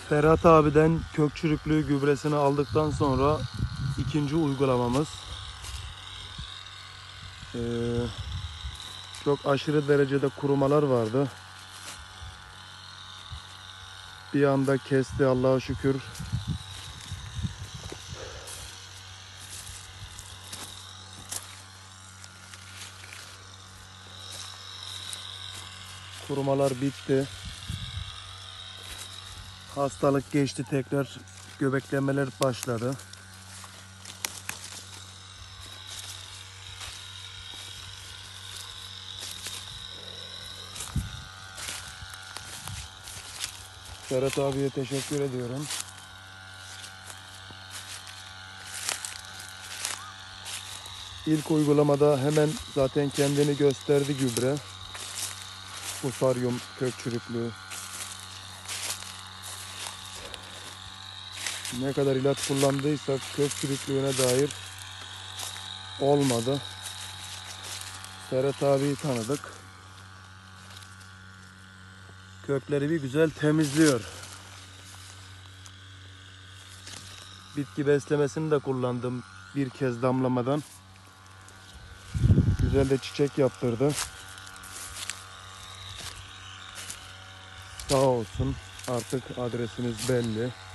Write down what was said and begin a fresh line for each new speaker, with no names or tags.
Ferhat abiden kök çürüklüğü gübresini aldıktan sonra ikinci uygulamamız. Çok aşırı derecede kurumalar vardı. Bir anda kesti Allah'a şükür. Kurumalar bitti. Hastalık geçti, tekrar göbeklemeler başladı. Ferhat abiye teşekkür ediyorum. İlk uygulamada hemen zaten kendini gösterdi gübre. Fusaryum kök çürüklüğü. Ne kadar ilaç kullandıysak kök çürüklüğüne dair olmadı. Ferhat abiyi tanıdık. Kökleri bir güzel temizliyor. Bitki beslemesini de kullandım bir kez damlamadan. Güzel de çiçek yaptırdı. Sağ olsun, artık adresimiz belli.